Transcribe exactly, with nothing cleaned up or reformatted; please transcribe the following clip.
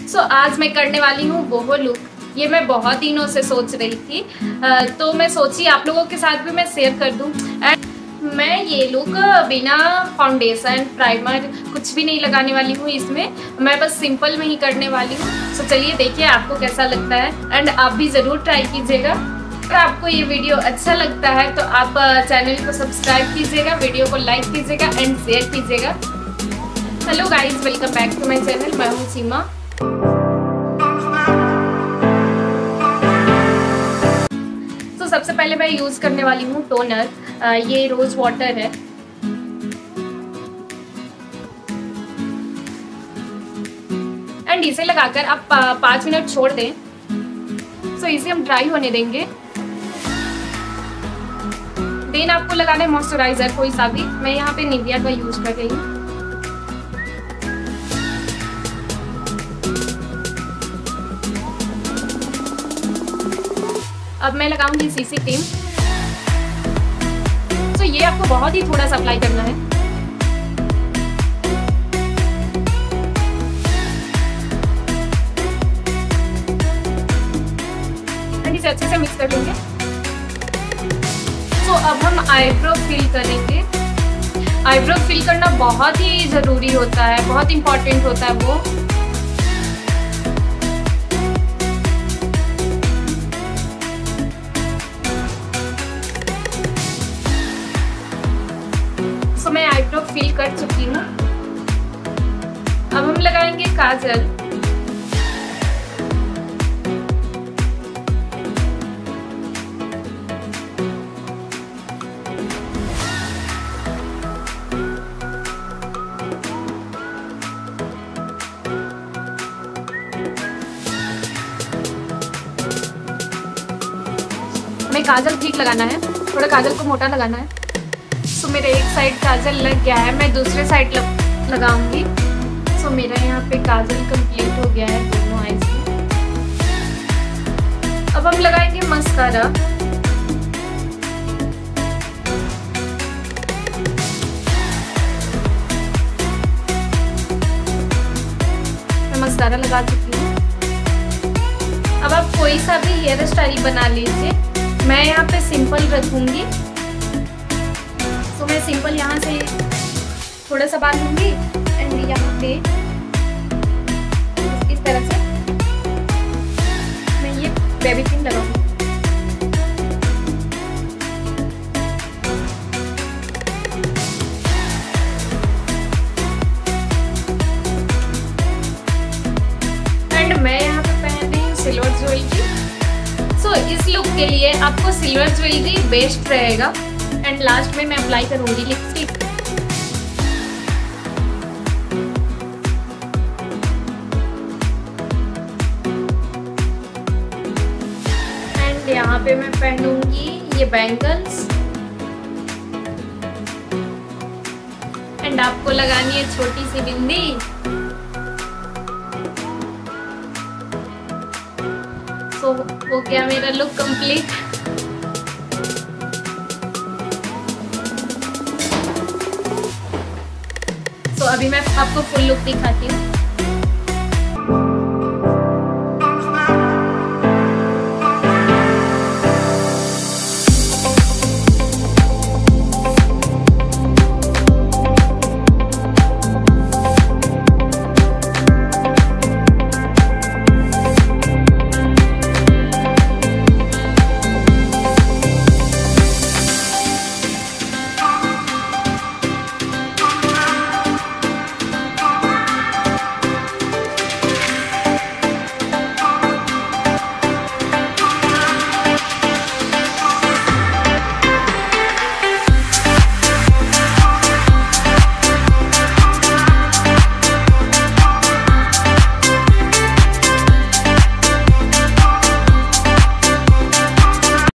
सो आज मैं करने वाली हूँ बोहो लुक। ये मैं बहुत दिनों से सोच रही थी, तो मैं सोची आप लोगों के साथ भी मैं शेयर कर दूँ। एंड मैं ये लुक बिना फाउंडेशन प्राइमर कुछ भी नहीं लगाने वाली हूँ इसमें, मैं बस सिंपल में ही करने वाली हूँ। सो चलिए देखिए आपको कैसा लगता है एंड आप भी ज़रूर ट्राई कीजिएगा। अगर आपको ये वीडियो अच्छा लगता है तो आप चैनल को सब्सक्राइब कीजिएगा, वीडियो को लाइक कीजिएगा एंड शेयर कीजिएगा। Hello guys, welcome back to my channel. मैं हूँ सीमा। तो सबसे पहले मैं यूज़ करने वाली हूँ टोनर। ये रोज़ वाटर है। एंड इसे लगाकर आप पाँच मिनट छोड़ दें। सो इसे हम ड्राई होने देंगे। देन आपको लगाना है मॉइस्चराइजर कोई सा भी। मैं यहाँ पे निविया का यूज कर रही हूँ। अब मैं लगाऊंगी सीसी क्रीम। तो ये आपको बहुत ही थोड़ा सा अप्लाई करना है। एंड इसे अच्छे से मिक्स कर लेंगे। तो अब हम आईब्रो फिल करेंगे। आईब्रो फिल करना बहुत ही ज़रूरी होता है, बहुत इम्पॉर्टेंट होता है वो। सो मैं आईब्रो फिल कर चुकी हूँ। अब हम लगाएंगे काजल। हमें काजल ठीक लगाना है, थोड़ा काजल को मोटा लगाना है। सो so, मेरे एक साइड काजल लग गया है, मैं दूसरे साइड लग, लगाऊंगी। सो so, मेरा यहाँ पे काजल कंप्लीट हो गया है दोनों आईज में। अब हम लगाएंगे मस्कारा। मैं मस्कारा लगा चुकी हूँ। अब आप कोई सा भी हेयर स्टाइल बना लीजिए। मैं यहाँ पे सिंपल रखूँगी। तो मैं सिंपल यहाँ से थोड़ा सा बाल लूँगी एंड यहाँ पे इस तरह से मैं ये बेबी पिन लगाऊंगी। एंड मैं यहाँ पे पहन रही हूँ सिल्वर ज्वेलरी। सो इस लुक के लिए आपको सिल्वर ज्वेलरी बेस्ट रहेगा। एंड लास्ट में मैं अप्लाई करूंगी लिपस्टिक। एंड यहाँ पे मैं पहनूंगी ये बैंगल्स। एंड आपको लगानी है छोटी सी बिंदी। सो हो गया मेरा लुक कंप्लीट। तो अभी मैं आपको फुल लुक दिखाती हूँ।